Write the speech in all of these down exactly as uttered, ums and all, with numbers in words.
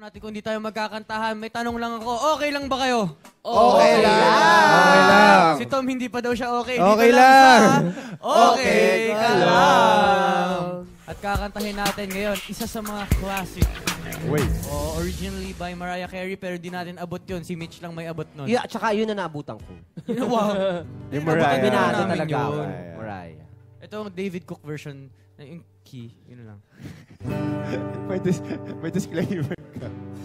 natin kung hindi tayo magkakantahan. May tanong lang ako, okay lang ba kayo? Okay lang. Okay lang. Si Tom hindi pa daw siya okay. Okay Dito lang. sa Okay Okay ka ka lang. At kakantahin natin ngayon, isa sa mga classic. Wait. Oh, originally by Mariah Carey, pero di natin abot yun. Si Mitch lang may abot nun. Yeah, tsaka yun na naabutan ko. Wow. Yung Mariah. Binado namin talaga ako. yun. Mariah. Ito ang David Cook version. Yung key, yun lang. May, dis may disclaimer ka.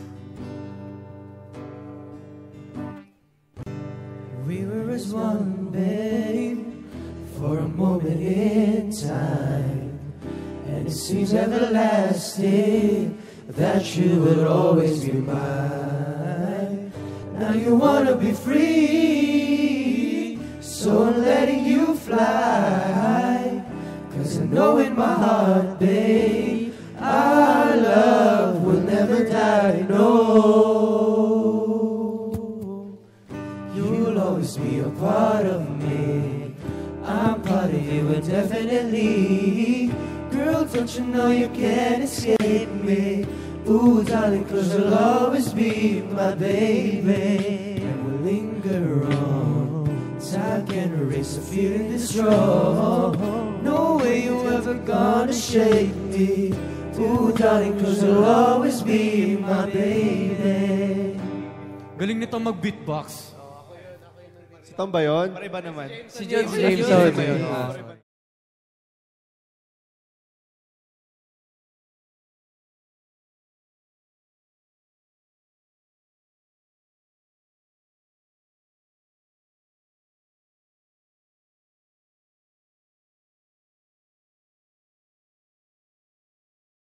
We were as one, babe, for a moment in time. And it seems everlasting that you would always be mine. Now you wanna be free, so I'm letting you fly. Cause I know in my heart, babe, our love will never die, no. You'll always be a part of me. I'm part of you indefinitely. Girl, don't you know you can't escape me? Ooh, darling, cause you'll always be my baby. And we'll linger on. Time can erase a feeling this strong. No way you ever gonna shake me. Ooh, darling, cause you'll always be my baby. Galing nito mag-beatbox. Si Tom ba yun? Pare ba naman? Si James James James. James.